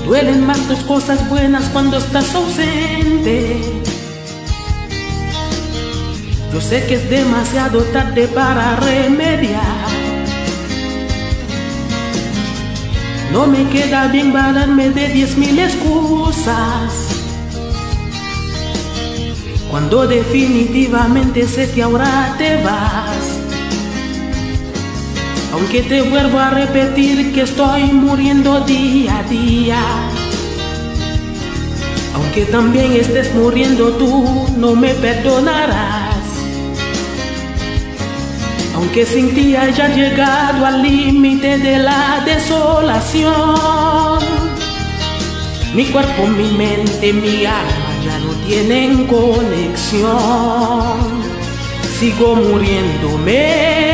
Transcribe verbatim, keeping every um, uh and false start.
duelen más tus cosas buenas cuando estás ausente. Yo sé que es demasiado tarde para remediar. No me queda bien valerme de diez mil excusas, cuando definitivamente sé que ahora te vas. Aunque te vuelvo a repetir que estoy muriendo día a día, aunque también estés muriendo tú, no me perdonarás. Aunque sin ti haya llegado al límite de la desolación, mi cuerpo, mi mente, mi alma ya no tienen conexión. Sigo muriéndome